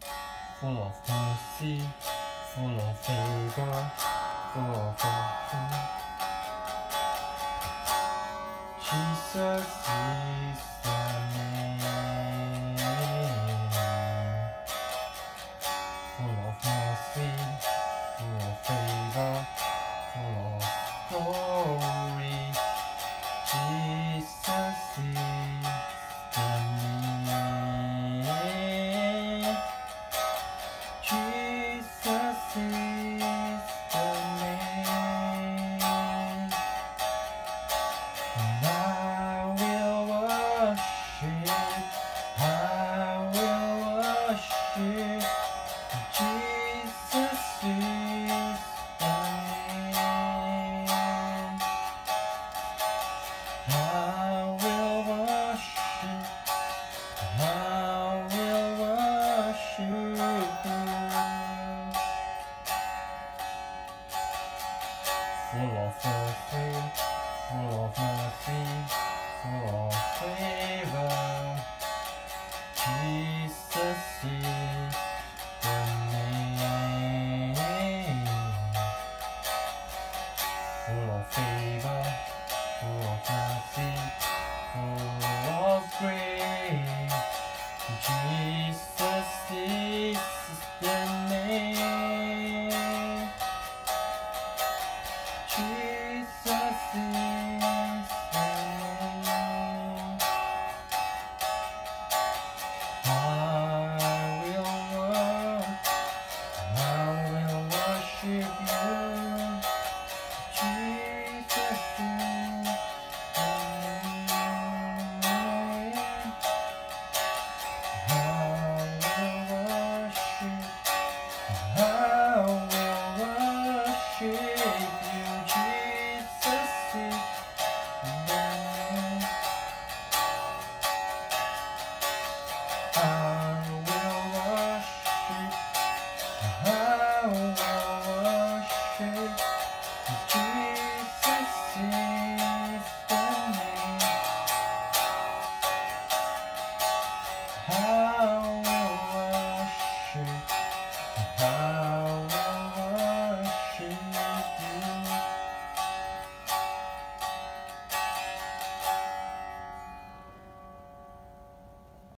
full of mercy, full of favor, full of grace. Jesus is the name, full of mercy, full of favor, full of glory. Jesus is the name. Jesus is the name. And I will worship. I will worship. Jesus is the name. I will worship. I will worship. Full of mercy, full of mercy, full of favor. Jesus is the name. Full of favor, full of mercy, full of grace. Jesus is